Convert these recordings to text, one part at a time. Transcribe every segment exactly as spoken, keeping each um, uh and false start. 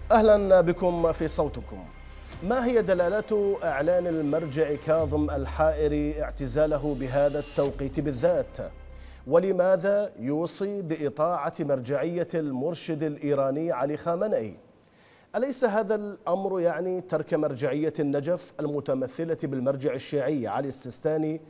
أهلا بكم في صوتكم. ما هي دلالات إعلان المرجع كاظم الحائري اعتزاله بهذا التوقيت بالذات؟ ولماذا يوصي بإطاعة مرجعية المرشد الإيراني علي خامنئي؟ أليس هذا الأمر يعني ترك مرجعية النجف المتمثلة بالمرجع الشيعي علي السيستاني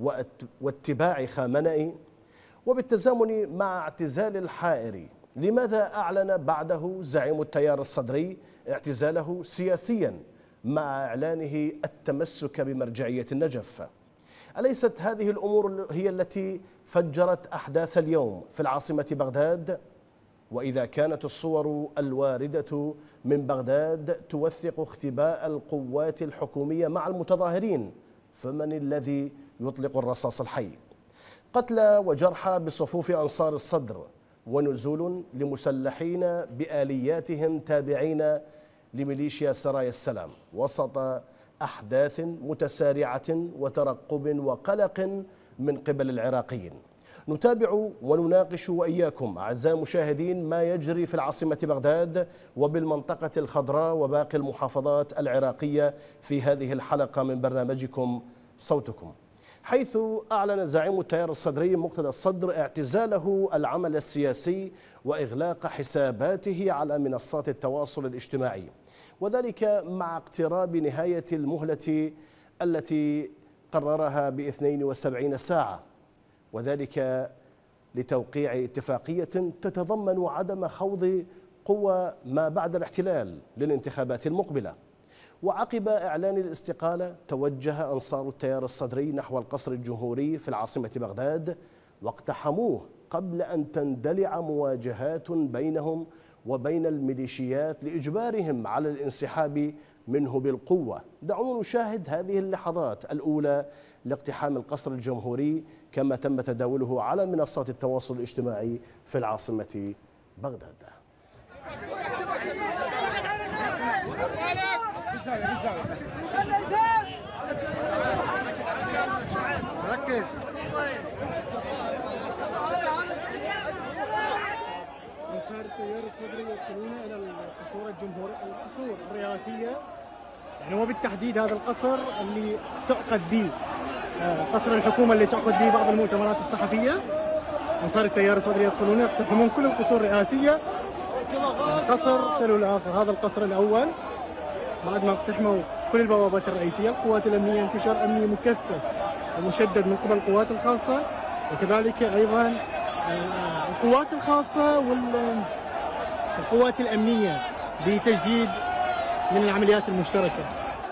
واتباع خامنئي؟ وبالتزامن مع اعتزال الحائري، لماذا أعلن بعده زعيم التيار الصدري اعتزاله سياسيا مع إعلانه التمسك بمرجعية النجف؟ أليست هذه الأمور هي التي فجرت أحداث اليوم في العاصمة بغداد؟ وإذا كانت الصور الواردة من بغداد توثق اختباء القوات الحكومية مع المتظاهرين، فمن الذي يطلق الرصاص الحي؟ قتلى وجرحى بصفوف أنصار الصدر، ونزول لمسلحين بآلياتهم تابعين لميليشيا سرايا السلام وسط أحداث متسارعة وترقب وقلق من قبل العراقيين. نتابع ونناقش وإياكم أعزائي المشاهدين ما يجري في العاصمة بغداد وبالمنطقة الخضراء وباقي المحافظات العراقية في هذه الحلقة من برنامجكم صوتكم، حيث أعلن زعيم التيار الصدري مقتدى الصدر اعتزاله العمل السياسي وإغلاق حساباته على منصات التواصل الاجتماعي، وذلك مع اقتراب نهاية المهلة التي قررها ب اثنين وسبعين ساعة، وذلك لتوقيع اتفاقية تتضمن عدم خوض قوى ما بعد الاحتلال للانتخابات المقبلة. وعقب إعلان الاستقالة توجه أنصار التيار الصدري نحو القصر الجمهوري في العاصمة بغداد واقتحموه قبل أن تندلع مواجهات بينهم وبين الميليشيات لإجبارهم على الانسحاب منه بالقوة. دعونا نشاهد هذه اللحظات الأولى لاقتحام القصر الجمهوري كما تم تداوله على منصات التواصل الاجتماعي في العاصمة بغداد. ركز. أنصار التيار الصدري يدخلون إلى القصور الجمهورية القصور الرئاسية، يعني وبالتحديد هذا القصر اللي تعقد به قصر الحكومة اللي تعقد به بعض المؤتمرات الصحفية. أنصار التيار الصدري يدخلون يقتحمون كل القصور الرئاسية، قصر تلو الآخر. هذا القصر الأول بعد ما اقتحموا كل البوابات الرئيسية، القوات الأمنية انتشار أمني مكثف ومشدد من قبل القوات الخاصة، وكذلك أيضا القوات الخاصة والقوات الأمنية بتجديد من العمليات المشتركة.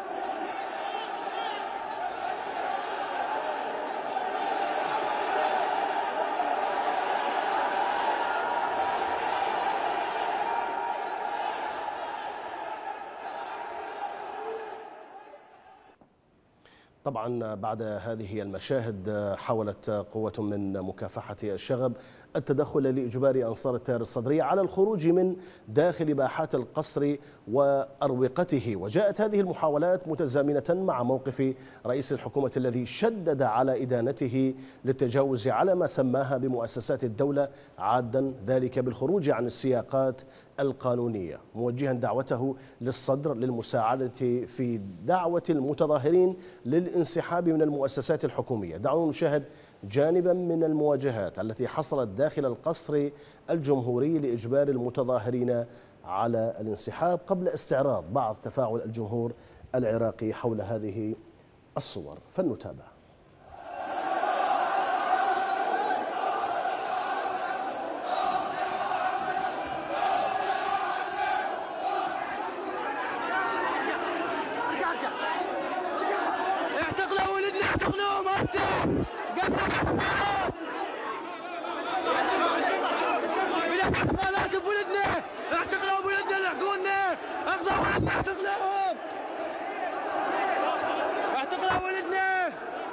طبعا بعد هذه المشاهد حاولت قوة من مكافحة الشغب التدخل لإجبار أنصار التيار الصدري على الخروج من داخل باحات القصر وأروقته، وجاءت هذه المحاولات متزامنة مع موقف رئيس الحكومة الذي شدد على إدانته للتجاوز على ما سماها بمؤسسات الدولة، عادا ذلك بالخروج عن السياقات القانونية، موجها دعوته للصدر للمساعدة في دعوة المتظاهرين للانسحاب من المؤسسات الحكومية. دعونا نشاهد جانبا من المواجهات التي حصلت داخل القصر الجمهوري لإجبار المتظاهرين على الانسحاب قبل استعراض بعض تفاعل الجمهور العراقي حول هذه الصور، فلنتابع. اعتقلوا ولدنا، اعتقلوا مرتين قبل ولدنا، اعتقلوا ولدنا، لحقونا، افضل ولدنا، اعتقلوهم، اعتقلوا ولدنا.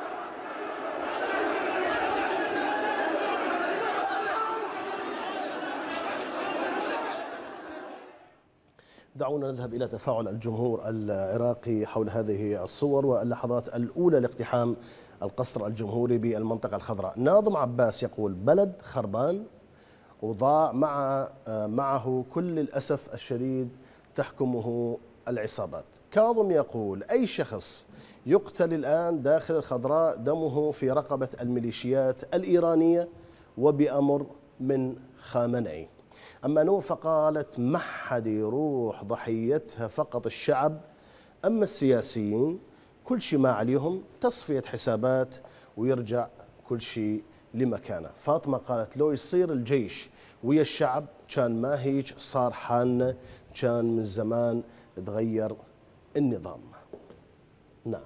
دعونا نذهب إلى تفاعل الجمهور العراقي حول هذه الصور واللحظات الأولى لاقتحام القصر الجمهوري بالمنطقة الخضراء. ناظم عباس يقول: بلد خربان وضاع مع معه كل الأسف الشديد تحكمه العصابات. كاظم يقول: أي شخص يقتل الآن داخل الخضراء دمه في رقبة الميليشيات الإيرانية وبأمر من خامنئي. أما نور فقالت: ما حد يروح ضحيتها فقط الشعب، أما السياسيين كل شيء ما عليهم تصفية حسابات ويرجع كل شيء لمكانه. فاطمة قالت: لو يصير الجيش ويا الشعب كان ما هيج صار حالنا، كان من زمان تغير النظام. نعم.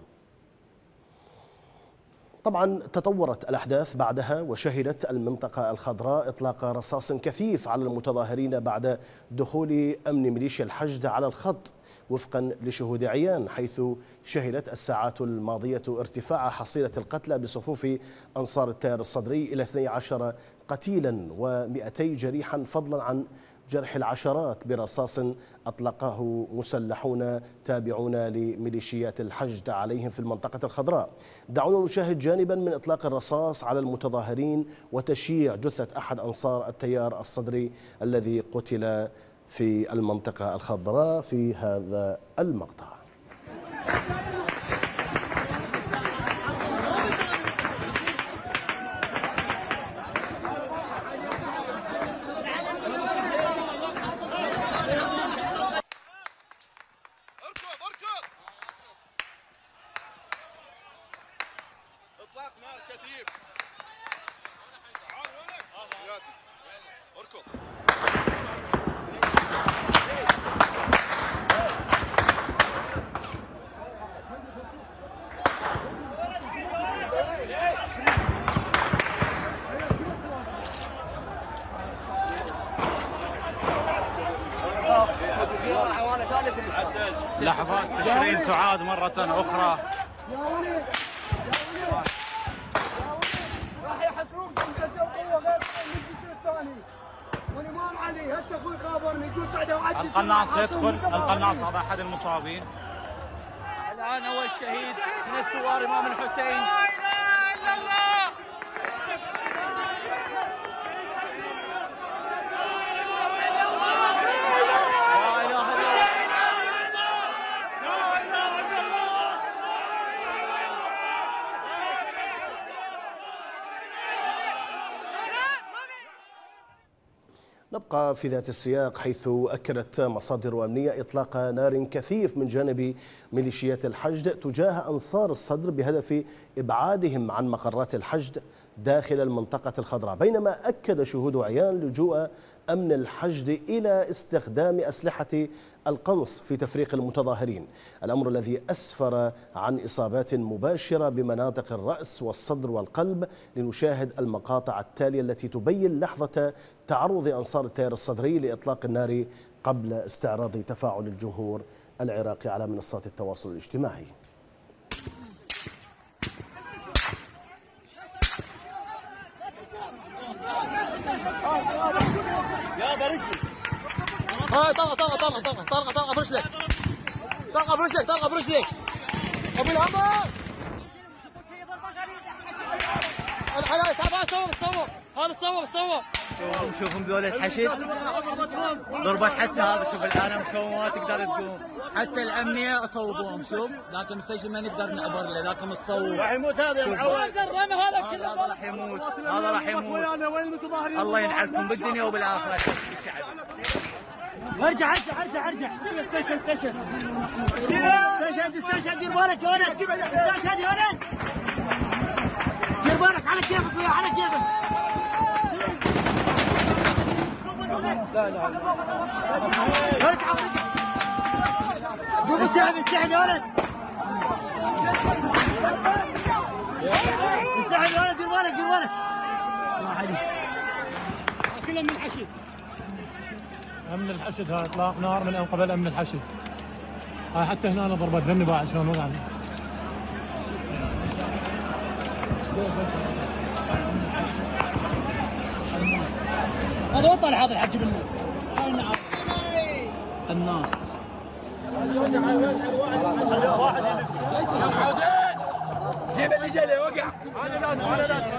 طبعا تطورت الأحداث بعدها، وشهدت المنطقة الخضراء إطلاق رصاص كثيف على المتظاهرين بعد دخول أمن ميليشيا الحشد على الخط وفقا لشهود عيان، حيث شهدت الساعات الماضية ارتفاع حصيلة القتلى بصفوف أنصار التيار الصدري إلى اثني عشر قتيلا ومئتي جريحا، فضلا عن جرح العشرات برصاص أطلقه مسلحون تابعون لميليشيات الحشد عليهم في المنطقة الخضراء. دعونا نشاهد جانبا من إطلاق الرصاص على المتظاهرين وتشييع جثة أحد أنصار التيار الصدري الذي قتل في المنطقة الخضراء في هذا المقطع. اطلاق نار كثيف. اركض. لحظات تشرين تعاد مرة أخرى. راح يحصرون بمجزء وقوة غير من الجسر الثاني. والإمام علي هسه أخوي خابرني يقول سعده وعجز. القناص يدخل، القناص هذا أحد المصابين. الآن هو الشهيد من الثوار إمام الحسين. لا إله إلا الله. نبقى في ذات السياق، حيث أكدت مصادر أمنية إطلاق نار كثيف من جانب ميليشيات الحشد تجاه أنصار الصدر بهدف إبعادهم عن مقرات الحشد داخل المنطقة الخضراء، بينما أكد شهود عيان لجوء أمن الحشد إلى استخدام أسلحة القنص في تفريق المتظاهرين، الأمر الذي أسفر عن إصابات مباشرة بمناطق الرأس والصدر والقلب. لنشاهد المقاطع التالية التي تبين لحظة تعرض أنصار التيار الصدري لإطلاق النار قبل استعراض تفاعل الجمهور العراقي على منصات التواصل الاجتماعي. يا برشلك هاي طلقه طلقه طلقه طلقه طلقه طلقه برشلك طلقه برشلك طلقه برشلك ابو العمر. هذا اسحب صور صور هذا صور صور. شوفوا شوفوا ذول الحشد ضربت حتى هذا. شوف الان مكون ما تقدر تقوم، حتى الامنيه صوبوهم. شوف ذاك المستشفى ما نقدر نعبر له، ذاك متصور راح يموت. هذا هذا راح يموت، هذا راح يموت. الله ينعلكم بالدنيا وبالاخره. ارجع ارجع ارجع ارجع. استشهد استشهد استشهد استشهد. دير بالك يا ولد، استشهد يا ولد، دير بالك على كيفك ويا على كيفك. لا لا ارجع ارجع. شوف السحب السحب يا ولد، السحب يا ولد. دير بالك دير بالك. ما علي كلهم من الحشد. امن الحشد هاي اطلاق نار من قبل امن الحشد. هاي حتى هنا أنا ضربت ذني بعد شلون وقع. هذا وطن هذا الحكي بالناس. الناس جيب اللي جاي وقع. انا لازم انا لازم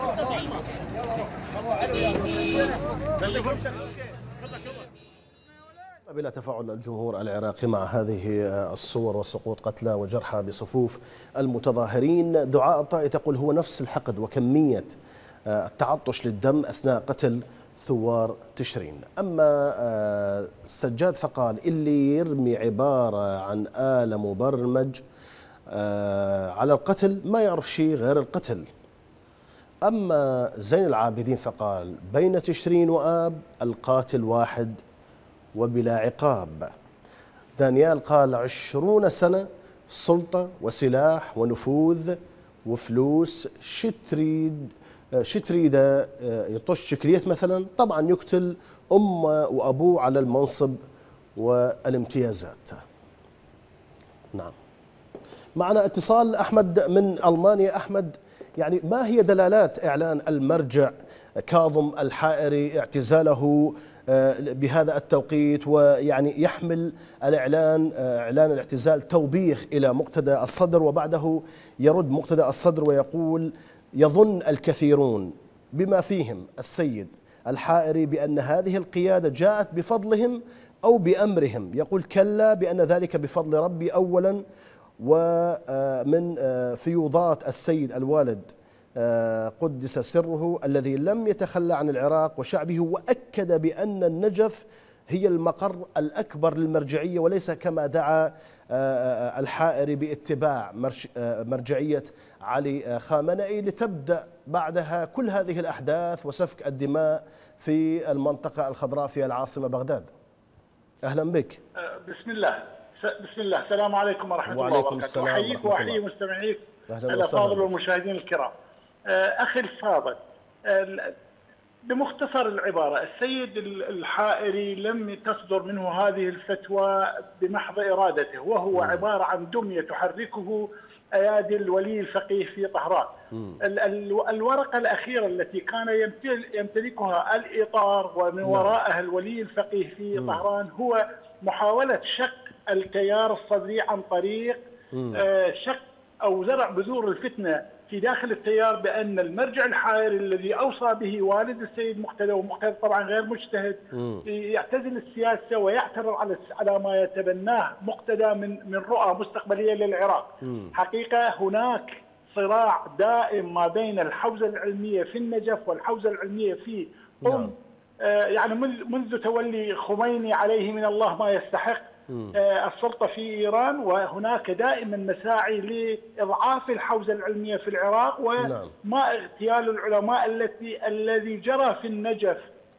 بلا تفاعل الجمهور العراقي مع هذه الصور وسقوط قتلى وجرحى بصفوف المتظاهرين. دعاء الطائي تقول هو نفس الحقد وكمية التعطش للدم أثناء قتل ثوار تشرين. أما سجاد فقال اللي يرمي عبارة عن آلة مبرمج على القتل ما يعرف شيء غير القتل. أما زين العابدين فقال بين تشرين وآب القاتل واحد وبلا عقاب. دانيال قال عشرون سنة سلطة وسلاح ونفوذ وفلوس، شتريد شتريدة يطش شكلية مثلا، طبعا يقتل أمه وأبوه على المنصب والامتيازات. نعم. معنا اتصال أحمد من ألمانيا. أحمد، يعني ما هي دلالات إعلان المرجع كاظم الحائري اعتزاله بهذا التوقيت، ويعني يحمل الإعلان إعلان الاعتزال توبيخ إلى مقتدى الصدر، وبعده يرد مقتدى الصدر ويقول يظن الكثيرون بما فيهم السيد الحائري بأن هذه القيادة جاءت بفضلهم أو بأمرهم، يقول كلا بأن ذلك بفضل ربي أولا ومن فيوضات السيد الوالد قدس سره الذي لم يتخلى عن العراق وشعبه، وأكد بأن النجف هي المقر الأكبر للمرجعية وليس كما دعا الحائري باتباع مرجعية علي خامنئي، لتبدأ بعدها كل هذه الأحداث وسفك الدماء في المنطقة الخضراء في العاصمة بغداد. أهلا بك. بسم الله بسم الله السلام عليكم ورحمة الله وعليكم وبركاته. السلام أحييك وأحيي مستمعيك الأفاضل والمشاهدين الكرام. أخي الفاضل، بمختصر العبارة، السيد الحائري لم تصدر منه هذه الفتوى بمحض إرادته، وهو عبارة عن دمية تحركه أيادي الولي الفقيه في طهران. الورقة الأخيرة التي كان يمتلكها الإطار ومن وراءها الولي الفقيه في طهران هو محاولة شق التيار الصدري عن طريق شق أو زرع بذور الفتنة في داخل التيار بأن المرجع الحائري الذي أوصى به والد السيد مقتدى، ومقتدى طبعا غير مجتهد، يعتزل السياسة ويعترض على على ما يتبناه مقتدى من من رؤى مستقبلية للعراق. حقيقة هناك صراع دائم ما بين الحوزة العلمية في النجف والحوزة العلمية في قم، آه يعني منذ تولي خميني عليه من الله ما يستحق السلطة في إيران، وهناك دائما مساعي لإضعاف الحوزة العلمية في العراق وما اغتيال العلماء التي الذي جرى في النجف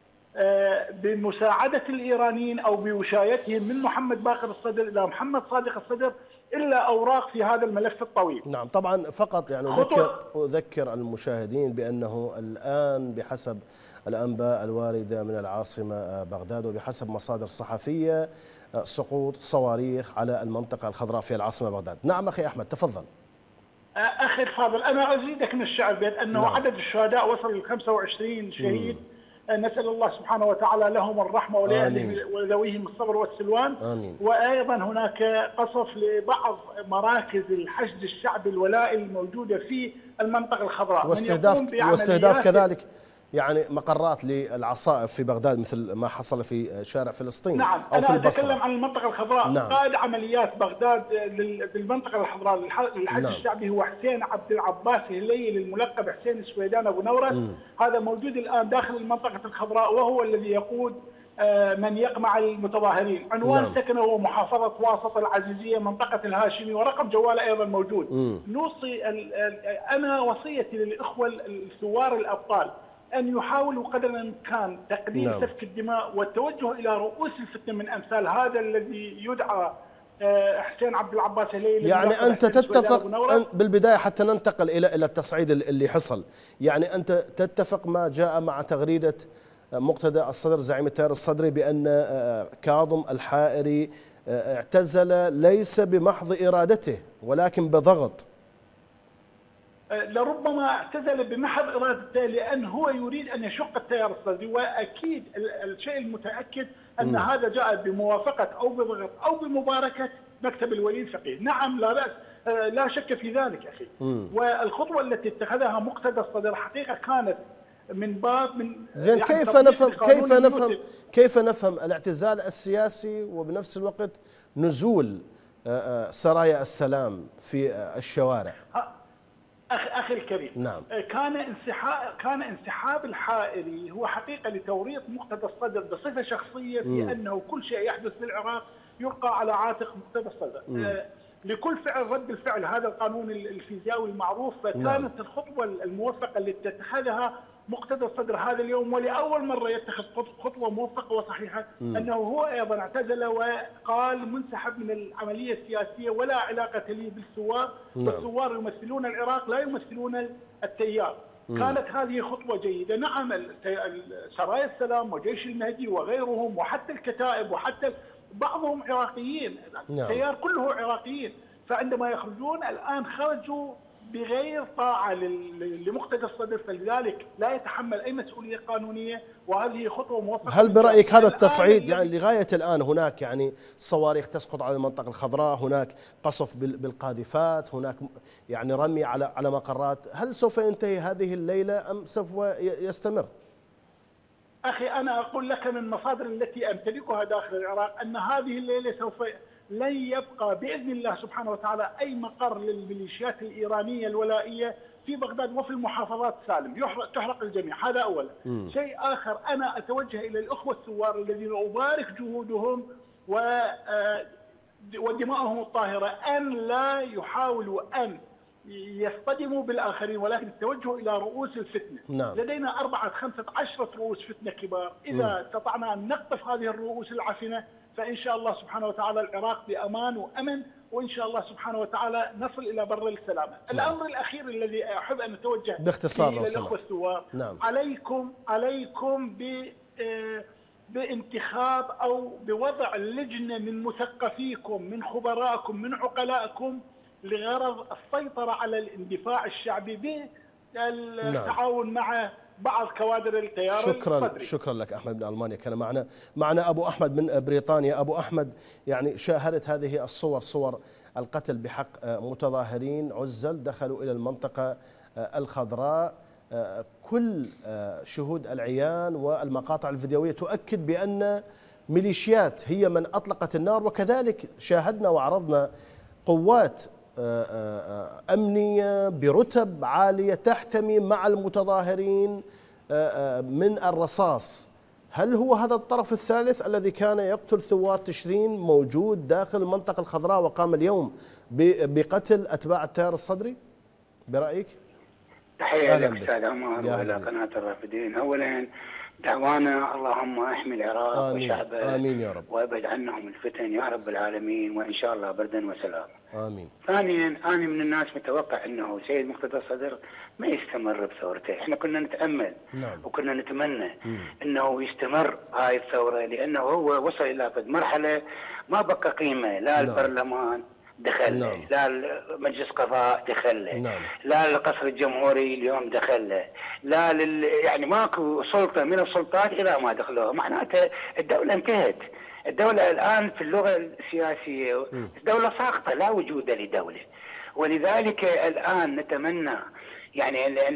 بمساعدة الإيرانيين أو بوشايتهم من محمد باقر الصدر إلى محمد صادق الصدر إلا أوراق في هذا الملف الطويل. نعم طبعا. فقط يعني أذكر, أذكر المشاهدين بأنه الآن بحسب الأنباء الواردة من العاصمة بغداد وبحسب مصادر صحفية سقوط صواريخ على المنطقة الخضراء في العاصمة بغداد. نعم أخي أحمد تفضل. أخي الفاضل، أنا أزيدك من الشعر بأنه نعم. عدد الشهداء وصل ل خمسة وعشرين شهيد. مم. نسأل الله سبحانه وتعالى لهم الرحمة ولذويهم الصبر والسلوان. آمين. وأيضا هناك قصف لبعض مراكز الحشد الشعبي الولائي الموجودة في المنطقة الخضراء، واستهداف واستهداف كذلك يعني مقرات للعصائب في بغداد مثل ما حصل في شارع فلسطين. نعم. أو أنا في البصرة. أتكلم عن المنطقة الخضراء. نعم. قائد عمليات بغداد للمنطقة الخضراء للحشد نعم. الشعبي هو حسين عبد العباس هليل الملقب حسين السويدان أبو نورس. م. هذا موجود الآن داخل المنطقة الخضراء وهو الذي يقود من يقمع المتظاهرين. عنوان نعم. سكنه هو محافظة واسط العزيزية منطقة الهاشمي، ورقم جواله أيضا موجود. م. نوصي أنا وصيتي للإخوة الثوار الأبطال أن يحاولوا قدر الإمكان تقليل نعم. سفك الدماء والتوجه إلى رؤوس الفتنة من أمثال هذا الذي يدعى حسين عبد العباس هليل. يعني أنت تتفق بالبداية حتى ننتقل إلى إلى التصعيد اللي حصل، يعني أنت تتفق ما جاء مع تغريدة مقتدى الصدر زعيم التيار الصدري بأن كاظم الحائري اعتزل ليس بمحض إرادته ولكن بضغط؟ لربما اعتزل بمحض ارادته لان هو يريد ان يشق التيار الصدري، واكيد الشيء المتاكد ان م. هذا جاء بموافقه او بضغط او بمباركه مكتب الولي الفقيه. نعم لا باس، لا شك في ذلك اخي. م. والخطوه التي اتخذها مقتدى الصدر حقيقه كانت من باب من زين يعني كيف تطبيق نفهم لقانون كيف نفهم اليوتيوب. كيف نفهم الاعتزال السياسي وبنفس الوقت نزول آه، آه، سرايا السلام في آه، الشوارع؟ أخ أخي الكريم، نعم. كان انسحاب كان انسحاب الحائري هو حقيقة لتوريط مقتدى الصدر بصفة شخصية في مم. أنه كل شيء يحدث في العراق يلقى على عاتق مقتدى الصدر. آه، لكل فعل رد الفعل، هذا القانون الفيزيائي المعروف. فكانت نعم. الخطوة الموفقة اللي اتخذها مقتدى الصدر هذا اليوم، ولأول مرة يتخذ خطوة موفقة وصحيحة، مم. أنه هو أيضا اعتزل وقال منسحب من العملية السياسية ولا علاقة لي بالثوار. نعم. والثوار يمثلون العراق لا يمثلون التيار. مم. كانت هذه خطوة جيدة. نعم، سرايا السلام وجيش المهدي وغيرهم وحتى الكتائب وحتى بعضهم عراقيين، نعم. التيار كله عراقيين. فعندما يخرجون الآن خرجوا بغير طاعة لل- لمقتدى الصدر، فلذلك لا يتحمل أي مسؤولية قانونية، وهذه خطوة موفقة. هل برأيك هذا الآن التصعيد الذي- يعني لغاية الآن هناك يعني صواريخ تسقط على المنطقة الخضراء، هناك قصف بال- بالقاذفات، هناك يعني رمي على على مقرات، هل سوف ينتهي هذه الليلة أم سوف ي- يستمر؟ أخي أنا أقول لك من مصادر التي أمتلكها داخل العراق أن هذه الليلة سوف لن يبقى بإذن الله سبحانه وتعالى أي مقر للميليشيات الإيرانية الولائية في بغداد وفي المحافظات سالم، يحرق تحرق الجميع. هذا أولا. مم. شيء آخر، أنا أتوجه إلى الأخوة الثوار الذين أبارك جهودهم و آه، ودماءهم الطاهرة أن لا يحاولوا أن يصطدموا بالآخرين، ولكن التوجه إلى رؤوس الفتنة. نعم. لدينا أربعة خمسة عشرة رؤوس فتنة كبار، إذا استطعنا أن نقطف هذه الرؤوس العفنة فإن شاء الله سبحانه وتعالى العراق بأمان وأمن، وإن شاء الله سبحانه وتعالى نصل إلى بر السلامة. الأمر الأخير الذي أحب أن أتوجه باختصار فيه لو إلى سمحت. الأخوة الثوار، نعم. عليكم عليكم ب آه، بانتخاب أو بوضع لجنة من مثقفيكم، من خبرائكم، من عقلائكم، لغرض السيطرة على الاندفاع الشعبي بالتعاون مع بعض كوادر التيار شكرا الصدري. شكرا لك احمد من المانيا. كان معنا معنا ابو احمد من بريطانيا. ابو احمد، يعني شاهدت هذه الصور، صور القتل بحق متظاهرين عزل دخلوا الى المنطقه الخضراء، كل شهود العيان والمقاطع الفيديويه تؤكد بان ميليشيات هي من اطلقت النار، وكذلك شاهدنا وعرضنا قوات أمنية برتب عالية تحتمي مع المتظاهرين من الرصاص. هل هو هذا الطرف الثالث الذي كان يقتل ثوار تشرين موجود داخل المنطقة الخضراء وقام اليوم بقتل أتباع التيار الصدري برأيك؟ تحية لك أستاذ عمر وإلى قناة الرافدين. أولا دعوانا اللهم احمي العراق آمين. وشعبه آمين يا رب، وابعد عنهم الفتن يا رب العالمين، وإن شاء الله بردا وسلام. آمين. ثانيا، أنا من الناس متوقع أنه سيد مقتدى الصدر ما يستمر بثورته. احنا كنا نتأمل نعم. وكنا نتمنى مم. أنه يستمر هاي الثورة، لأنه هو وصل إلى فد مرحلة ما بقى قيمة، لا نعم. البرلمان دخل، نعم. لا مجلس قضاء دخل، نعم. لا القصر الجمهوري اليوم دخل، لا لل... يعني ماكو سلطة من السلطات إذا ما دخلوها، معناته الدولة انتهت. الدولة الآن في اللغة السياسية الدولة ساقطة، لا وجود لدولة. ولذلك الآن نتمنى يعني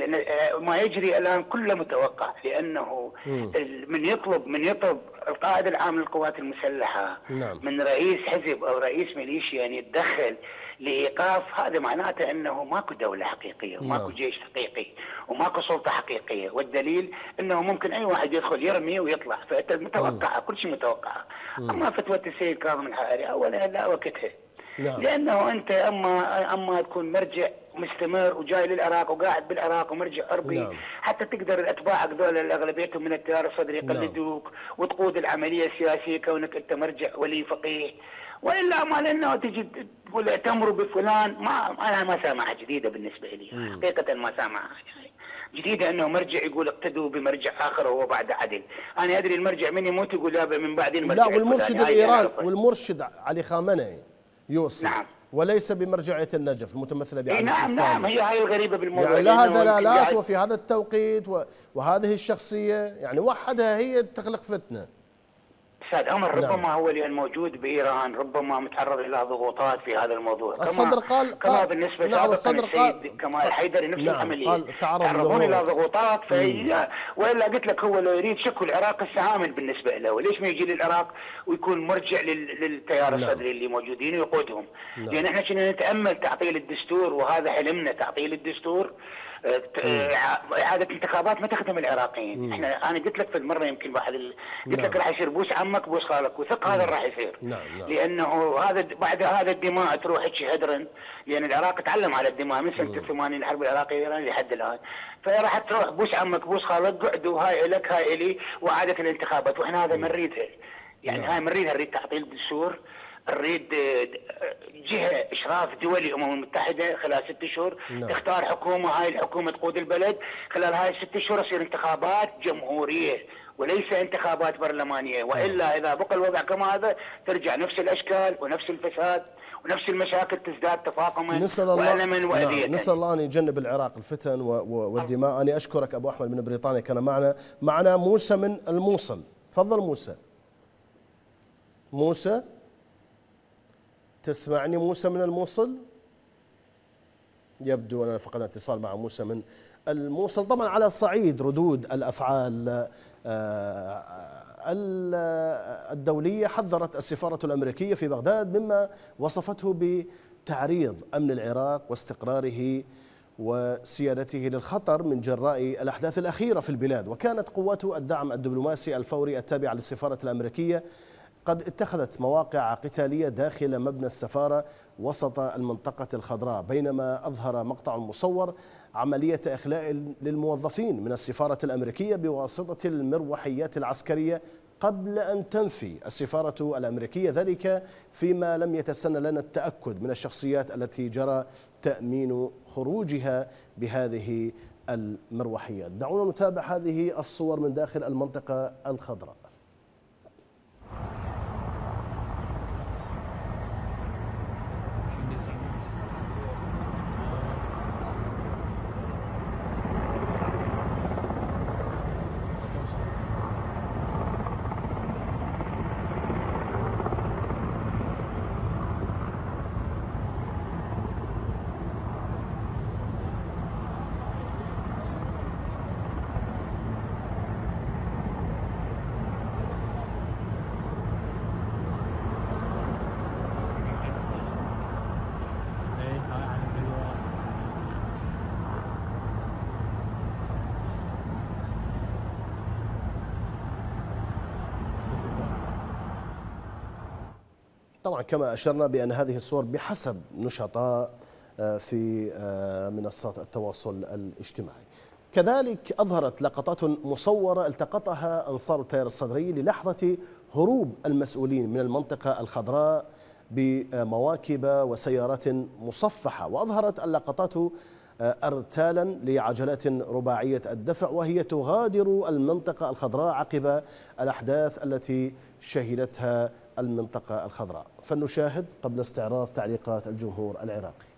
ما يجري الآن كله متوقع، لأنه مم. من يطلب من يطلب القائد العام للقوات المسلحة نعم. من رئيس حزب أو رئيس ميليشيا أن يتدخل لإيقاف، هذا معناته أنه ماكو دولة حقيقية وماكو نعم. جيش حقيقي وماكو سلطة حقيقية. والدليل أنه ممكن أي واحد يدخل يرمي ويطلع، فأنت متوقعة، كل شيء متوقعة. أما فتوى السيد كاظم الحائري أولا لا وقتها، نعم. لأنه أنت أما أما تكون مرجع مستمر وجاي للعراق وقاعد بالعراق ومرجع عربي، نعم. حتى تقدر أتباعك دول أغلبيتهم من التيار الصدري يقلدوك وتقود العملية السياسية كونك أنت مرجع ولي فقيه. وإلا ما لأنه تجي تقول اعتمروا بفلان، ما أنا ما سامعها جديدة بالنسبة لي، حقيقة ما سامعها جديدة أنه مرجع يقول اقتدوا بمرجع آخر وهو بعد عدل. أنا أدري المرجع من يموت يقول لا من بعدين مرجع. لا، والمرشد الإيراني والمرشد علي خامنئي يوصي، نعم. وليس بمرجعية النجف المتمثلة بعبد نعم السيسي. نعم، هي هاي الغريبة بالموضوع، يعني لها لأنه دلالات قاعد- وفي هذا التوقيت و- وهذه الشخصية يعني وحدها هي تخلق فتنة. استاذ عمر ربما نعم. هو اليوم موجود بايران، ربما متعرض الى ضغوطات في هذا الموضوع. الصدر قال كما قال بالنسبه نعم سابقا السيد قال كمال حيدري نفس نعم العمليه قال تعرضون الى ضغوطات في والا قلت لك هو لو يريد شكو العراق السعامل بالنسبه له، وليش ما يجي للعراق ويكون مرجع لل... للتيار نعم. الصدري اللي موجودين ويقودهم؟ نعم. لان احنا كنا نتامل تعطيل الدستور، وهذا حلمنا تعطيل الدستور. اعاده انتخابات ما تخدم العراقيين. مم. احنا انا قلت لك في المره يمكن واحد ال... قلت نعم. لك راح يصير بوس عمك بوس خالك، وثق هذا راح يصير. نعم. نعم. لانه هذا بعد هذا الدماء تروح هيك هدرا، لان العراق تعلم على الدماء من سنه ثمانين الحرب العراقيه الايرانيه لحد الان. فراح تروح بوس عمك بوس خالك، قعدوا هاي لك هاي الي، واعاده الانتخابات، واحنا هذا ما نريدها. يعني نعم. هاي ما نريدها، نريد تعطيل الدستور، نريد جهه اشراف دولي الامم المتحده خلال ست اشهر نعم. تختار حكومه، هاي الحكومه تقود البلد، خلال هاي الست اشهر تصير انتخابات جمهوريه وليس انتخابات برلمانيه، والا اذا بقى الوضع كما هذا ترجع نفس الاشكال ونفس الفساد ونفس المشاكل تزداد تفاقما والما واذيه. نعم. نسال الله ان يجنب العراق الفتن والدماء. انا اشكرك ابو احمد من بريطانيا، كان معنا معنا موسى من الموصل. تفضل موسى. موسى تسمعني موسى من الموصل؟ يبدو أننا فقدنا اتصال مع موسى من الموصل. طبعا على صعيد ردود الأفعال الدولية، حذرت السفارة الأمريكية في بغداد مما وصفته بتعريض أمن العراق واستقراره وسيادته للخطر من جراء الأحداث الأخيرة في البلاد. وكانت قوات الدعم الدبلوماسي الفوري التابعة للسفارة الأمريكية قد اتخذت مواقع قتالية داخل مبنى السفارة وسط المنطقة الخضراء، بينما أظهر مقطع مصور عملية إخلاء للموظفين من السفارة الأمريكية بواسطة المروحيات العسكرية قبل أن تنفي السفارة الأمريكية ذلك، فيما لم يتسنى لنا التأكد من الشخصيات التي جرى تأمين خروجها بهذه المروحيات. دعونا نتابع هذه الصور من داخل المنطقة الخضراء. طبعا كما أشرنا بأن هذه الصور بحسب نشطاء في منصات التواصل الاجتماعي. كذلك أظهرت لقطات مصورة التقطها أنصار التيار الصدري للحظة هروب المسؤولين من المنطقة الخضراء بمواكب وسيارات مصفحة، وأظهرت اللقطات أرتالا لعجلات رباعية الدفع وهي تغادر المنطقة الخضراء عقب الأحداث التي شهدتها المنطقة الخضراء. فلنشاهد قبل استعراض تعليقات الجمهور العراقي.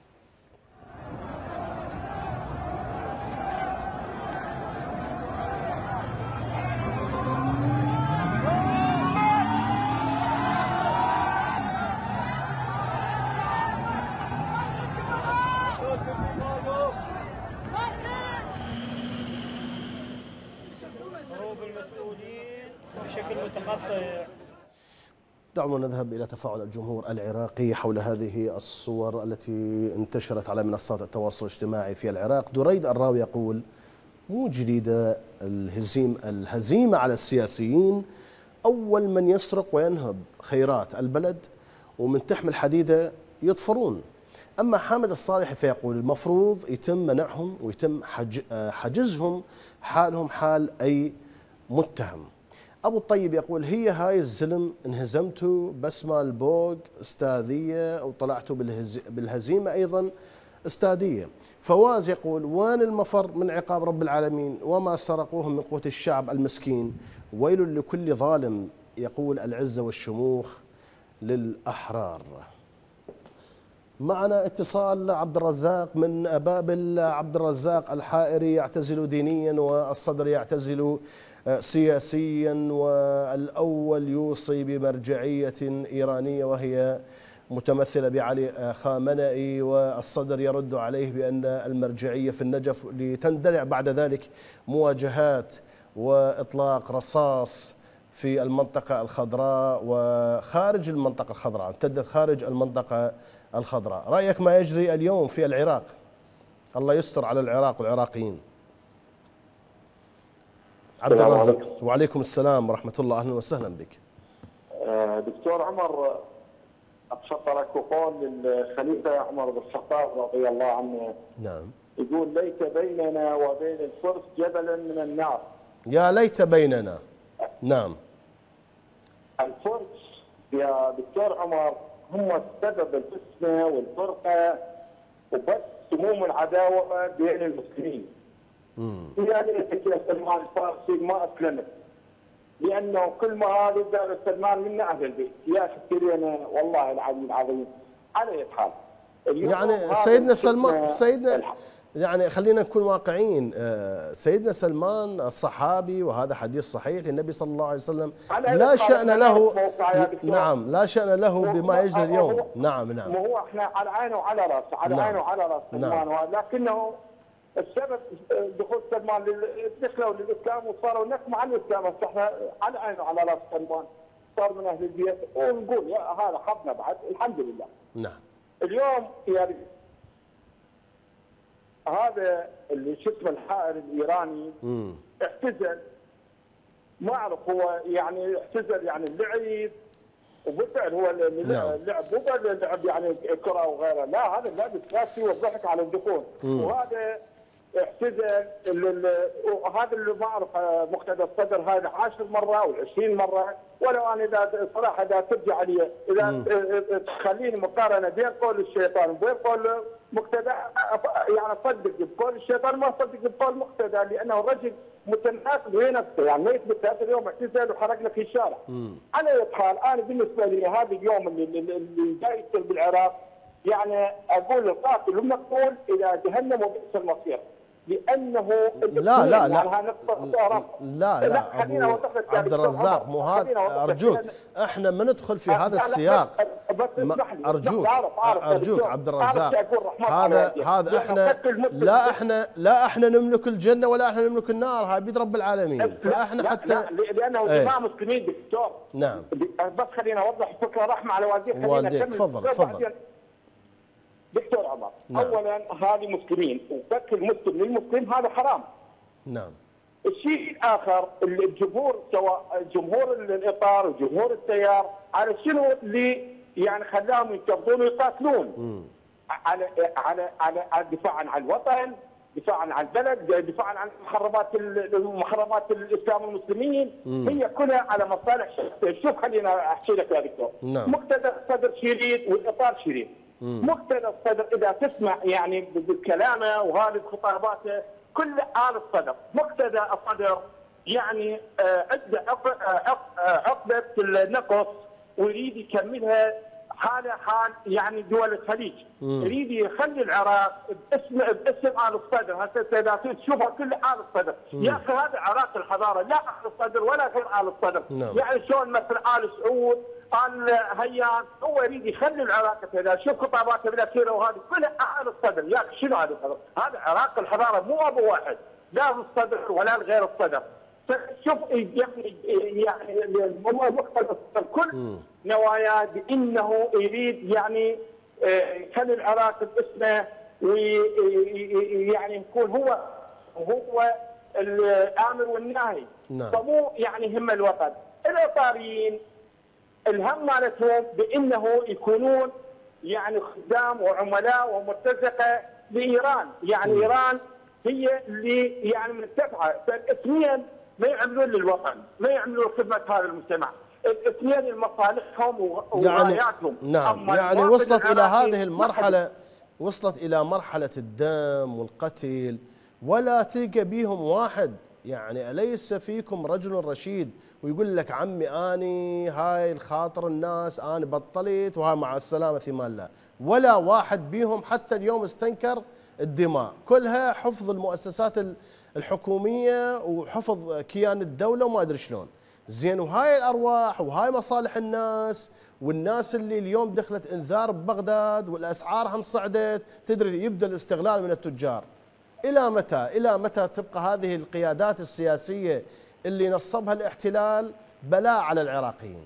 هروب المسؤولين بشكل متقطع. دعونا نذهب إلى تفاعل الجمهور العراقي حول هذه الصور التي انتشرت على منصات التواصل الاجتماعي في العراق. دريد الراوي يقول: مو جديدة الهزيم الهزيمة على السياسيين، أول من يسرق وينهب خيرات البلد ومن تحمل حديدة يطفرون. أما حامد الصالحي فيقول: المفروض يتم منعهم ويتم حجزهم حالهم حال أي متهم. أبو الطيب يقول: هي هاي الزلم انهزمتوا بس مال بوق استاذية وطلعتوا بالهزيمة أيضا استاذية. فواز يقول: وين المفر من عقاب رب العالمين وما سرقوهم من قوت الشعب المسكين، ويل لكل ظالم يقول العزة والشموخ للأحرار. معنا اتصال عبد الرزاق من بابل. عبد الرزاق: الحائري يعتزل دينيا والصدر يعتزل سياسيا، والأول يوصي بمرجعية إيرانية وهي متمثلة بعلي خامنئي، والصدر يرد عليه بأن المرجعية في النجف، لتندلع بعد ذلك مواجهات وإطلاق رصاص في المنطقة الخضراء وخارج المنطقة الخضراء، امتدت خارج المنطقة الخضراء. رأيك ما يجري اليوم في العراق؟ الله يستر على العراق والعراقيين. عبد الرزاق. وعليكم السلام ورحمة الله، أهلا وسهلا بك. دكتور عمر، أبشطرك وقول للخليفة عمر بن الخطاب رضي الله عنه. نعم. يقول: ليت بيننا وبين الفرس جبلا من النار. يا ليت بيننا. نعم. الفرس يا دكتور عمر هم السبب الفتنة والفرقة وبس سموم العداوة بين المسلمين. يعني يا سلمان الفارسي ما أسلمت، لأنه كل ما هذا دار سلمان من أهل البيت. يا شكرينا والله العظيم العظيم. على أي حال يعني سيدنا سلمان سيدنا يعني خلينا نكون واقعيين، سيدنا سلمان الصحابي وهذا حديث صحيح للنبي صلى الله عليه وسلم، لا شأن له. نعم، لا شأن له بما يجري اليوم. نعم نعم. ما هو احنا على عينه وعلى راسه، على نعم. عينه وعلى راس سلمان. نعم. لكنه السبب دخول سلمان دخلوا للاسلام وصاروا نكمة على الاسلام، بس احنا على عينه وعلى راس سلمان، صار من اهل البيت ونقول يا هذا حظنا بعد الحمد لله. نعم. اليوم يعني هذا اللي شو اسمه الحائر الايراني مم. اعتزل، ما اعرف هو يعني اعتزل يعني اللعب، وبالفعل هو اللعب مو لعب يعني كره وغيره، لا هذا اللعب السياسي والضحك على الدخول. وهذا اعتزل، وهذا اللي ما اعرف مقتدى الصدر هذا عشر مره او عشرين مره، ولو انا اذا صراحه اذا ترجع لي اذا تخليني مقارنه بين قول الشيطان وبين قول مقتدى، يعني اصدق بقول الشيطان ما اصدق بقول مقتدى، لانه الرجل متناقض وهي نفسه، يعني ما يثبت هذا اليوم اعتزل وحرق لك في الشارع. مم. على اي حال انا بالنسبه لي هذا اليوم اللي, اللي جاي يصير بالعراق، يعني اقول القاتل المقتول الى جهنم وبئس المصير، لانه لا لا لا لا لا ابو عبد الرزاق، مو هذا ارجوك، احنا ما ندخل في هذا السياق. ارجوك ارجوك عبد الرزاق، هذا هذا احنا لا احنا لا احنا نملك الجنه ولا احنا نملك النار، هاي بيد رب العالمين. فاحنا حتى لانه جماعه مسلمين دكتور. نعم. بس خلينا اوضح فكره رحمه على والديك. والديك تفضل تفضل دكتور عمر. نعم. اولا هذه مسلمين، وفك المسلم للمسلم هذا حرام. نعم. الشيء الاخر الجمهور، سواء جمهور الاطار وجمهور التيار، على شنو اللي يعني خلاهم ينتفضون ويقاتلون؟ م. على على على دفاعا عن الوطن، دفاعا عن البلد، دفاعا عن مخربات مخربات الاسلام والمسلمين. م. هي كلها على مصالح شخصيه. شوف خلينا احكي لك يا دكتور. نعم. مقتدى الصدر شريط والاطار شريط. مقتدى الصدر اذا تسمع يعني بكلامه وهذه بخطاباته كل آل الصدر، مقتدى الصدر يعني عنده عقده النقص ويريد يكملها حاله حال يعني دول الخليج، يريد يخلي العراق باسم باسم آل الصدر. هسه اذا تشوفها كل آل الصدر، يا اخي هذا عراق الحضاره، لا آل الصدر ولا غير آل الصدر. نعم. يعني شلون مثل آل سعود، آل هيان، هو يريد يخلي العراق كذا. شوف خطاباته بالاخيره وهذه كلها آل الصدر. يا اخي شنو هذا الحضاره؟ هذا عراق الحضاره مو ابو واحد، لا الصدر ولا غير الصدر. شوف يعني يعني مقتدى الصدر كل نواياه بانه يريد يعني يخلي العراق باسمه، ويعني يكون هو هو الامر والناهي. نعم. فمو يعني هم الوطن. الاطاريين الهم مالتهم بانه يكونون يعني خدام وعملاء ومرتزقه لايران، يعني م. ايران هي اللي يعني مرتفعه، فالاثنين ما يعملون للوطن، ما يعملون خدمه هذا المجتمع، الاثنين لمصالحهم وغاياتهم. يعني نعم، يعني وصلت الى هذه المرحله، وصلت الى مرحله الدم والقتل، ولا تلقى بيهم واحد يعني أليس فيكم رجل رشيد ويقول لك عمي اني هاي الخاطر الناس انا بطلت وهاي مع السلامه في مال الله، ولا واحد بيهم حتى اليوم استنكر الدماء، كلها حفظ المؤسسات الحكوميه وحفظ كيان الدوله وما ادري شلون. زين وهاي الارواح وهاي مصالح الناس والناس اللي اليوم دخلت انذار ببغداد والاسعار هم صعدت، تدري يبدا الاستغلال من التجار. الى متى؟ الى متى تبقى هذه القيادات السياسيه اللي نصبها الاحتلال بلاء على العراقيين؟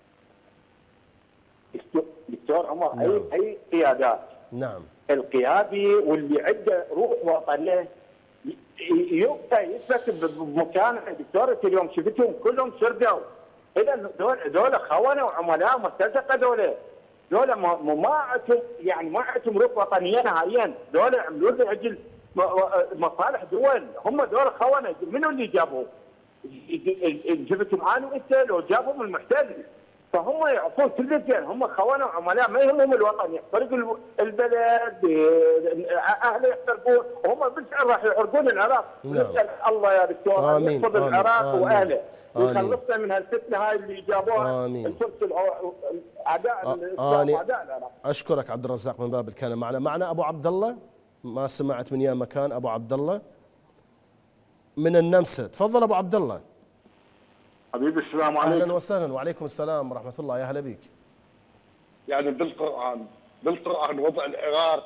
دكتور عمر، اي اي قيادات. نعم. القيادي واللي عنده روح وطنيه يبقى يثبت بمكانه. دكتور انت اليوم شفتهم كلهم سردوا. اذا دول دول خونه وعملاء مرتزقه، دول دول ما عندهم يعني ما عندهم روح وطنيه نهائيا، دول عملوا لاجل مصالح دول، هم دول خونه. منو اللي جابهم؟ جبتهم انا وانت لو جابهم المحتل. فهم يعرفون كل زين، هم خونه وعملاء ما يهمهم الوطن، يحترقوا البلد، اهله يحترقون، وهم بالفعل راح يحرقون العراق. نسال الله يا دكتور ان يحفظ العراق واهله ويخلصنا من هالفتنه هاي اللي جابوها الفرس اعداء الاسلام واعداء العراق. اشكرك عبد الرزاق من باب الكلام. معنا معنا ابو عبد الله، ما سمعت من يا مكان. ابو عبد الله من النمسا، تفضل ابو عبد الله. حبيبي السلام عليكم. اهلا وسهلا. وعليكم السلام ورحمه الله، يا هلا بك. يعني بالقران بالقران وضع العراق.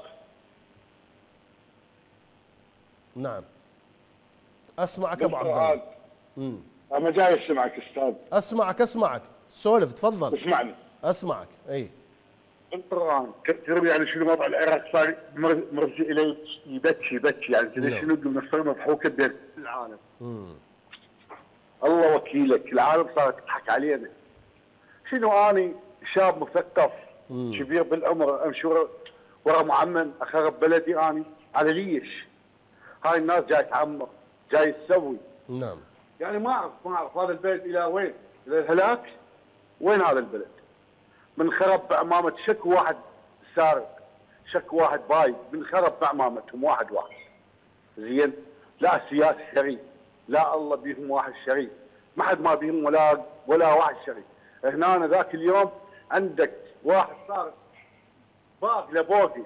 نعم اسمعك ابو عبد الله. امم انا جاي اسمعك استاذ. اسمعك اسمعك سولف تفضل. اسمعني. اسمعك. اي بالقران تدري يعني شنو وضع العراق صار مرجع اليه يبكي يبكي يعني كذا شنو بنصير مضحوكه بين العالم. امم الله وكيلك، العالم صارت تضحك علينا. شنو اني شاب مثقف كبير بالعمر امشي ورا ورا معمم اخرب بلدي اني على ليش؟ هاي الناس جاي تعمر جاي تسوي. نعم. يعني ما اعرف ما اعرف هذا البلد الى وين؟ الى الهلاك؟ وين هذا البلد؟ من خرب بعمامة شك واحد سارق، شك واحد بايد، من خرب بعمامتهم واحد واحد. زين؟ لا سياسي شريف، لا الله بيهم واحد شريف، ما حد ما بيهم ولا ولا واحد شريف. هنا أنا ذاك اليوم عندك واحد صار باق لبوقي.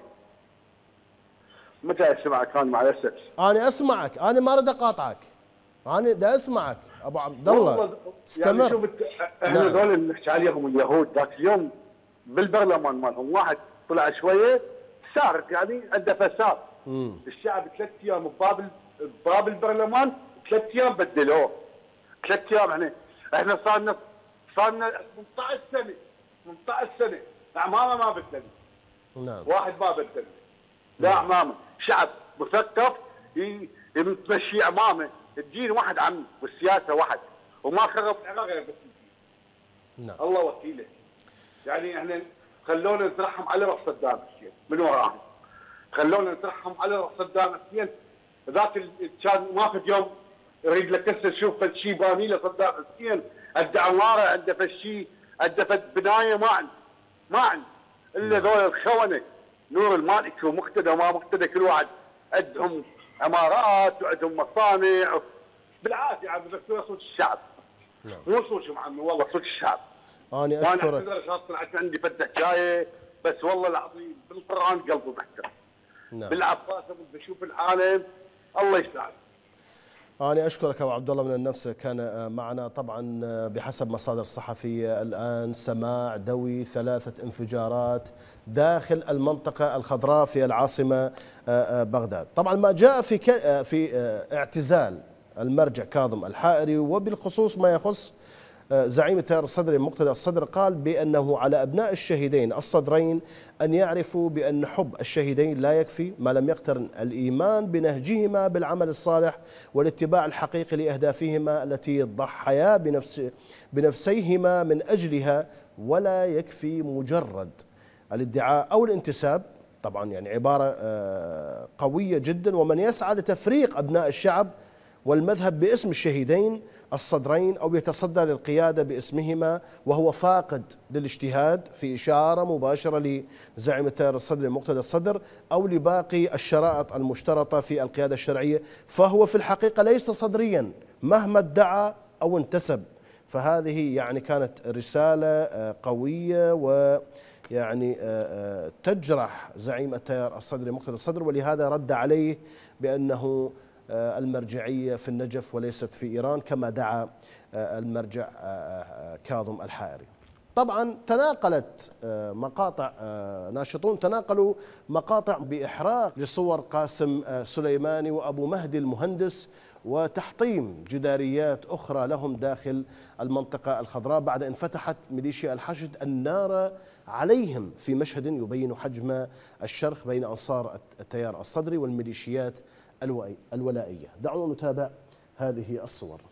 متى اسمعك انا مع الاسف؟ انا اسمعك، انا ما اريد اقاطعك. انا دا اسمعك ابو عبد الله. استمر. يعني شوف احنا هذول اللي نحكي عليهم اليهود ذاك اليوم بالبرلمان مالهم واحد طلع شويه سارق يعني عنده فساد. مم. الشعب ثلاث ايام بباب بباب البرلمان ثلاث ايام بدلوه. ثلاث ايام احنا احنا صار لنا صار لنا ثمانية عشر سنه ثمانية عشر سنه عمامه ما بدل. نعم. واحد ما بدل. لا عمامه، شعب مثقف يمشي عمامه، الدين واحد عمي والسياسه واحد، وما خرب العراق غير بس الدين. نعم. الله وكيله. يعني احنا خلونا نترحم على راس صدام حسين من وراهم. خلونا نترحم على راس صدام حسين. ذاك كان ماخذ يوم يريد لك هسه تشوف فد شيء باني له صدام حسين، عنده عماره، عنده فد شيء، عنده فد بنايه ما عنده. ما عنده الا ذول الخونه نور المالكي ومقتدى وما مقتدى كل واحد عندهم عمارات وعندهم مصانع بالعافيه عم بس صوت الشعب. نعم. مو صوتهم عمي والله صوت الشعب. انا اشكرك. وانا اعتذر طلعت عندي فد حكايه بس والله العظيم بالقران قلبه محترم. نعم. بالعباس بشوف العالم الله يساعد. أنا أشكرك أبو عبد الله من النمسا. كان معنا طبعا بحسب مصادر صحفية الآن سماع دوي ثلاثة انفجارات داخل المنطقة الخضراء في العاصمة بغداد. طبعا ما جاء في في اعتزال المرجع كاظم الحائري وبالخصوص ما يخص زعيم التيار الصدري مقتدى الصدر قال بأنه على أبناء الشهيدين الصدرين أن يعرفوا بأن حب الشهيدين لا يكفي ما لم يقترن الإيمان بنهجهما بالعمل الصالح والاتباع الحقيقي لأهدافهما التي ضحيا بنفس بنفسيهما من أجلها، ولا يكفي مجرد الادعاء أو الانتساب. طبعا يعني عبارة قوية جدا. ومن يسعى لتفريق أبناء الشعب والمذهب باسم الشهيدين الصدرين أو يتصدى للقيادة باسمهما وهو فاقد للاجتهاد، في إشارة مباشرة لزعيم التيار الصدري مقتدى الصدر أو لباقي الشرائط المشترطة في القيادة الشرعية، فهو في الحقيقة ليس صدريا مهما ادعى أو انتسب. فهذه يعني كانت رسالة قوية ويعني تجرح زعيم التيار الصدري مقتدى الصدر، ولهذا رد عليه بأنه المرجعية في النجف وليست في إيران كما دعا المرجع كاظم الحائري. طبعا تناقلت مقاطع ناشطون تناقلوا مقاطع بإحراق لصور قاسم سليماني وأبو مهدي المهندس وتحطيم جداريات أخرى لهم داخل المنطقة الخضراء بعد أن فتحت ميليشيا الحشد النار عليهم في مشهد يبين حجم الشرخ بين أنصار التيار الصدري والميليشيات الولائية. دعونا نتابع هذه الصور.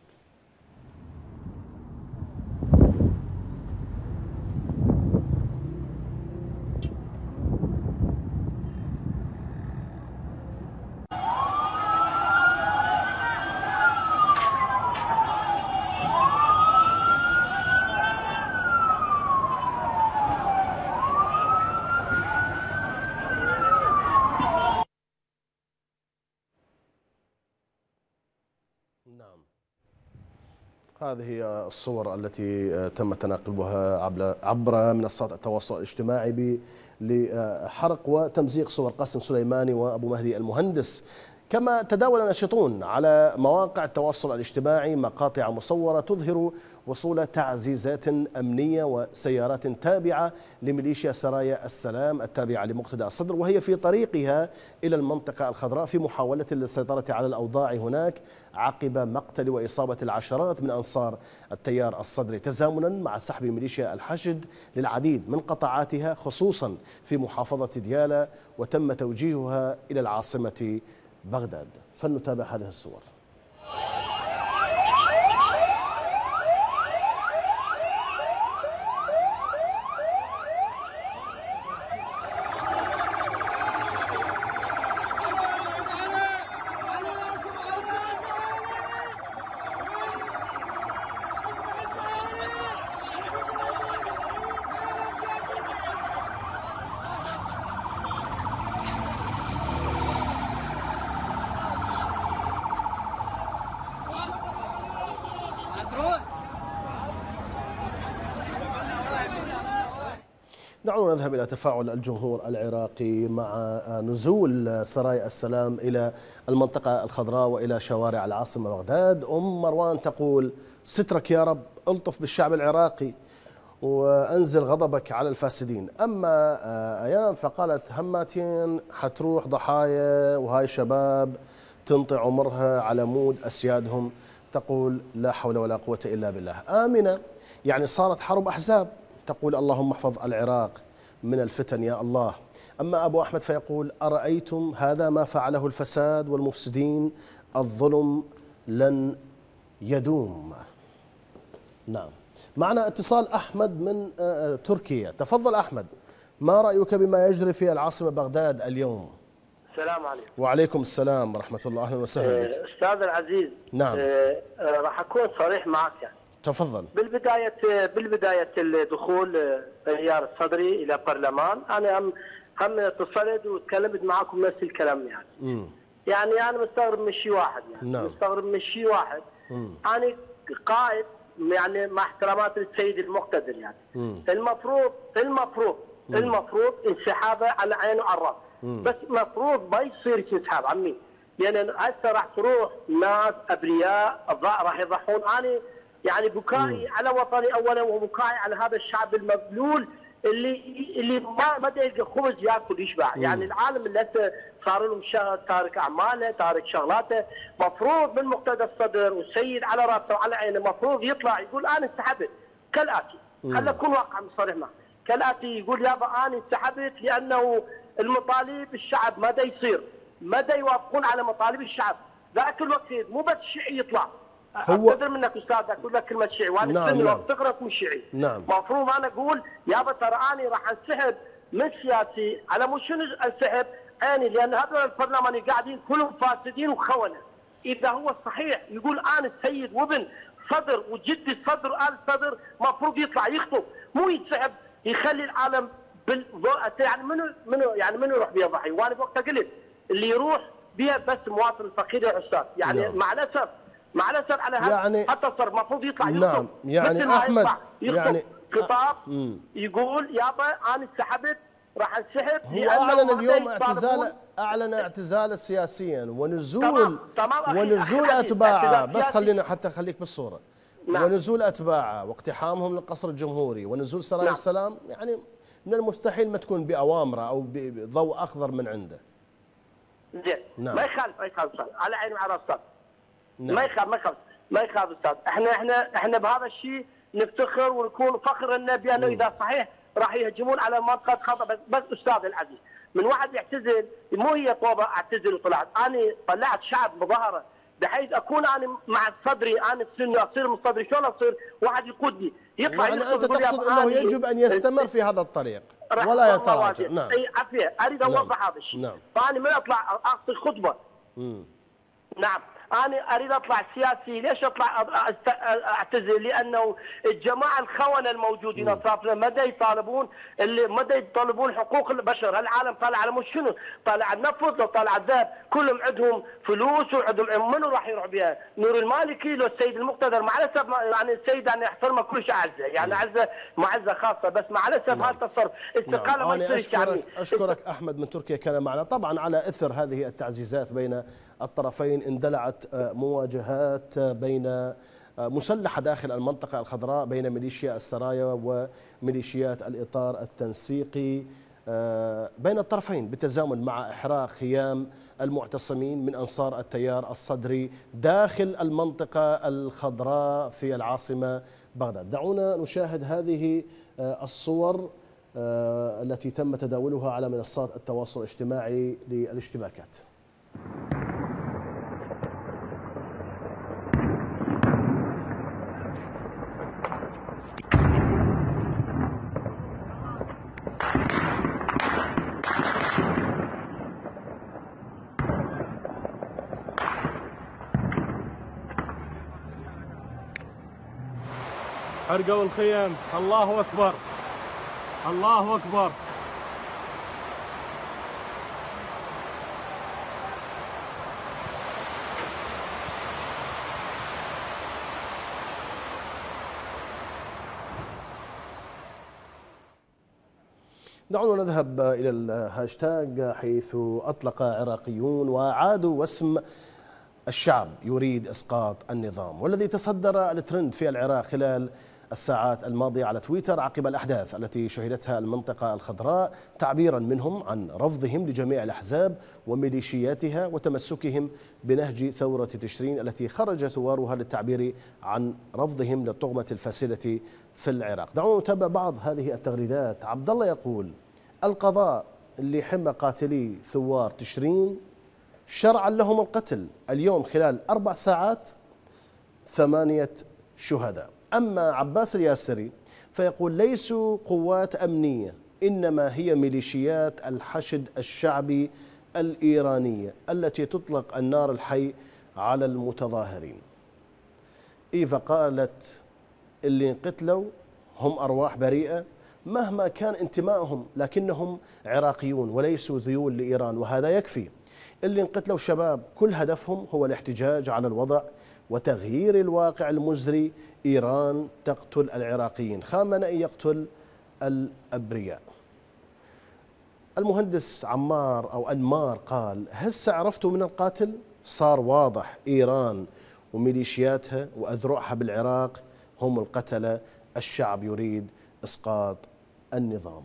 نعم، هذه الصور التي تم تناقلها عبر منصات التواصل الاجتماعي لحرق وتمزيق صور قاسم سليماني وأبو مهدي المهندس. كما تداول الناشطون على مواقع التواصل الاجتماعي مقاطع مصورة تظهر وصول تعزيزات أمنية وسيارات تابعة لميليشيا سرايا السلام التابعة لمقتدى الصدر، وهي في طريقها إلى المنطقة الخضراء في محاولة للسيطرة على الأوضاع هناك عقب مقتل وإصابة العشرات من أنصار التيار الصدري، تزامنا مع سحب ميليشيا الحشد للعديد من قطاعاتها خصوصا في محافظة ديالى، وتم توجيهها إلى العاصمة بغداد. فلنتابع هذه الصور. دعونا نذهب إلى تفاعل الجمهور العراقي مع نزول سرايا السلام إلى المنطقة الخضراء وإلى شوارع العاصمة بغداد. أم مروان تقول: سترك يا رب، ألطف بالشعب العراقي وأنزل غضبك على الفاسدين. أما أيام فقالت: هماتين حتروح ضحايا وهاي شباب تنطي عمرها على مود أسيادهم. تقول: لا حول ولا قوة إلا بالله. آمنة يعني صارت حرب أحزاب، تقول: اللهم احفظ العراق من الفتن يا الله. أما أبو أحمد فيقول: أرأيتم هذا ما فعله الفساد والمفسدين، الظلم لن يدوم. نعم، معنا اتصال أحمد من تركيا. تفضل أحمد، ما رأيك بما يجري في العاصمة بغداد اليوم؟ السلام عليكم. وعليكم السلام ورحمة الله، أهلا وسهلا بك. أستاذ العزيز، نعم، راح أكون صريح معك يعني. تفضل. بالبداية بالبداية الدخول التيار الصدري إلى البرلمان، أنا هم هم اتصلت وتكلمت معكم نفس الكلام يعني. م. يعني أنا مستغرب من شيء واحد يعني. نعم. مستغرب من شيء واحد. م. أنا قائد يعني مع احترامات السيد المقتدر يعني. م. المفروض المفروض م. المفروض انسحابه على عينه وعلى الراس. بس مفروض ما يصير انسحاب عمي، يعني هسه راح تروح ناس ابرياء راح يضحون. انا يعني بكائي على وطني اولا، وبكائي على هذا الشعب المبلول اللي اللي ما ما يلقى خبز ياكل يشبع. مم. يعني العالم اللي هسه صار لهم تارك اعماله، تارك شغلاته. مفروض من مقتدى الصدر والسيد على راسه وعلى عينه مفروض يطلع يقول انا انسحبت كالاتي. خلينا نكون واقع صريح معه كالاتي، يقول يابا انا انسحبت لانه المطالب الشعب مدى يصير، مدى يوافقون على مطالب الشعب. ذاك الوقت مو بس الشيعي يطلع. هو اقدر منك استاذ اقول لك كلمه شيعي وانا نعم نعم. تقرا اسم الشيعي. نعم. المفروض انا اقول يابا ترى اني راح انسحب من سياسي على مو شنو انسحب عيني، لان هذول البرلماني قاعدين كلهم فاسدين وخونه. اذا هو صحيح يقول انا السيد وابن صدر وجدي الصدر وآل الصدر، مفروض يطلع يخطب، مو ينسحب يخلي العالم بالضوء. يعني منو منو يعني منو يروح بيها ضحي؟ وانا بوقتها قلت اللي يروح بيها بس مواطن الفقير يا استاذ. يعني نعم. مع الاسف مع الاسف على هذا يعني حتى صار المفروض يطلع يخطب. نعم يعني احمد يعني خطاب م. يقول يابا انا انسحبت راح انسحب. هو اعلن اليوم اعتزال اعلن اعتزاله سياسيا ونزول تمام. تمام ونزول اتباعه. بس خلينا حتى خليك بالصوره. نعم. ونزول اتباعه واقتحامهم للقصر الجمهوري ونزول سرايا نعم. السلام، يعني من المستحيل ما تكون باوامره او بضوء اخضر من عنده. زين. نعم. ما يخالف ما يخالف استاذ، على عيني وعلى راسي. نعم. ما يخالف ما يخالف ما يخالف استاذ. احنا احنا احنا بهذا الشيء نفتخر ونكون فخر لنا بانه اذا صحيح راح يهجمون على منطقه خطا. بس, بس استاذ العزيز، من واحد يعتزل مو هي طوبه اعتزل وطلعت، انا طلعت شعب مظاهره بحيث اكون انا مع صدري، انا سني اصير من صدري، شلون اصير واحد يقودني يطلع يعني انت تقصد انه يجب ان يستمر في هذا الطريق ولا يتراجع. نعم. اي عافيه، اريد اوضح هذا الشيء. نعم. فانا من اطلع اعطي خطبه. امم نعم. أنا أريد أطلع سياسي، ليش أطلع أعتزل؟ لأنه الجماعة الخونة الموجودين أطرافنا مدى يطالبون اللي مدى يطالبون حقوق البشر. العالم طالع على مش شنو؟ طالع على النفط، لو طالع على الذهب، كلهم عندهم فلوس وعندهم، منو راح يروح بها؟ نور المالكي لو السيد المقتدر، مع الأسف يعني السيد يعني احترمه كلش أعزه، يعني أعزه معزة خاصة، بس مع الأسف هذا التصرف استقالة ما يصير. أشكرك, أشكرك أحمد من تركيا كان معنا. طبعا على إثر هذه التعزيزات بين الطرفين اندلعت مواجهات بين مسلحة داخل المنطقة الخضراء بين ميليشيا السرايا وميليشيات الإطار التنسيقي بين الطرفين بالتزامن مع إحراق خيام المعتصمين من أنصار التيار الصدري داخل المنطقة الخضراء في العاصمة بغداد. دعونا نشاهد هذه الصور التي تم تداولها على منصات التواصل الاجتماعي للاشتباكات. حرقوا الخيم. الله أكبر الله أكبر. دعونا نذهب إلى الهاشتاج حيث أطلق عراقيون وعادوا واسم الشعب يريد إسقاط النظام، والذي تصدر الترند في العراق خلال الساعات الماضية على تويتر عقب الأحداث التي شهدتها المنطقة الخضراء، تعبيرا منهم عن رفضهم لجميع الأحزاب وميليشياتها وتمسكهم بنهج ثورة تشرين التي خرج ثوارها للتعبير عن رفضهم للطغمة الفاسدة في العراق. دعونا نتابع بعض هذه التغريدات. عبد الله يقول: القضاء اللي حمى قاتلي ثوار تشرين شرعا لهم القتل اليوم خلال أربع ساعات ثمانية شهداء. أما عباس الياسري فيقول: ليسوا قوات أمنية، إنما هي ميليشيات الحشد الشعبي الإيرانية التي تطلق النار الحي على المتظاهرين. إيفا قالت: اللي انقتلوا هم أرواح بريئة مهما كان انتمائهم، لكنهم عراقيون وليسوا ذيول لإيران، وهذا يكفي. اللي انقتلوا شباب كل هدفهم هو الاحتجاج على الوضع وتغيير الواقع المزري. إيران تقتل العراقيين، خامنئي يقتل الأبرياء. المهندس عمار أو أنمار قال: هسه عرفتوا من القاتل؟ صار واضح، إيران وميليشياتها وأذرعها بالعراق هم القتلة، الشعب يريد إسقاط النظام.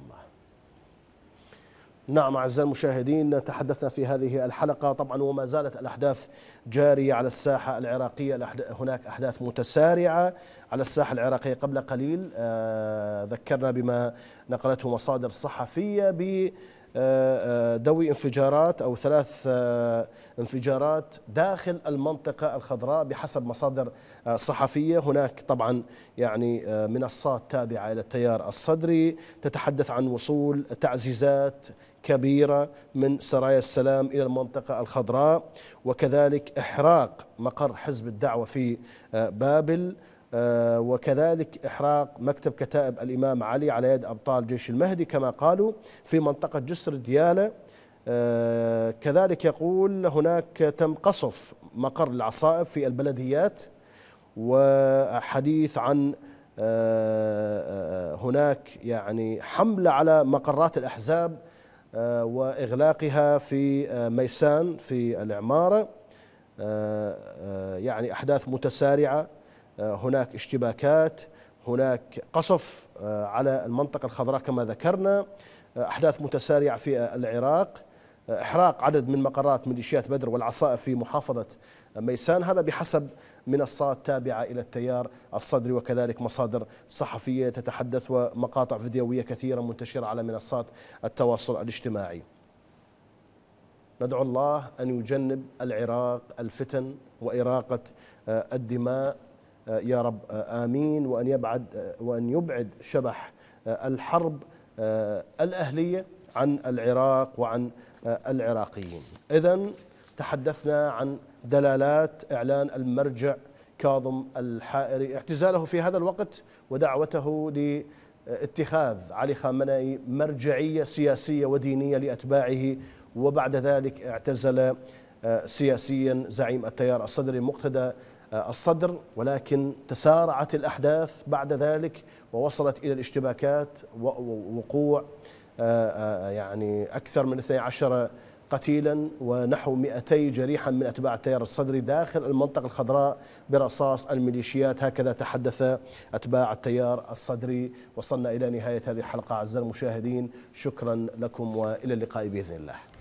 نعم أعزائي المشاهدين، تحدثنا في هذه الحلقة طبعا وما زالت الأحداث جارية على الساحة العراقية. هناك أحداث متسارعة على الساحة العراقية. قبل قليل ذكرنا بما نقلته مصادر صحفية بدوي انفجارات أو ثلاث انفجارات داخل المنطقة الخضراء بحسب مصادر صحفية. هناك طبعا يعني منصات تابعة إلى التيار الصدري تتحدث عن وصول تعزيزات كبيرة من سرايا السلام إلى المنطقة الخضراء، وكذلك إحراق مقر حزب الدعوة في بابل، وكذلك إحراق مكتب كتائب الإمام علي على يد أبطال جيش المهدي كما قالوا في منطقة جسر ديالى. كذلك يقول هناك تم قصف مقر العصائب في البلديات، وحديث عن هناك يعني حملة على مقرات الأحزاب وإغلاقها في ميسان في العمارة، يعني أحداث متسارعة، هناك اشتباكات، هناك قصف على المنطقة الخضراء كما ذكرنا، أحداث متسارعة في العراق، إحراق عدد من مقرات ميليشيات بدر والعصائب في محافظة ميسان، هذا بحسب منصات تابعة إلى التيار الصدري وكذلك مصادر صحفية تتحدث ومقاطع فيديوية كثيرة منتشرة على منصات التواصل الاجتماعي. ندعو الله أن يجنب العراق الفتن وإراقة الدماء يا رب آمين، وأن يبعد وأن يبعد شبح الحرب الأهلية عن العراق وعن العراقيين. إذن تحدثنا عن دلالات إعلان المرجع كاظم الحائري، اعتزاله في هذا الوقت ودعوته لاتخاذ علي خامنئي مرجعية سياسية ودينية لأتباعه، وبعد ذلك اعتزل سياسيا زعيم التيار الصدري مقتدى الصدر، ولكن تسارعت الأحداث بعد ذلك ووصلت إلى الاشتباكات ووقوع يعني أكثر من اثني عشر قتيلا ونحو مئتي جريحا من أتباع التيار الصدري داخل المنطقة الخضراء برصاص الميليشيات. هكذا تحدث أتباع التيار الصدري. وصلنا إلى نهاية هذه الحلقة أعزائي المشاهدين، شكرا لكم وإلى اللقاء بإذن الله.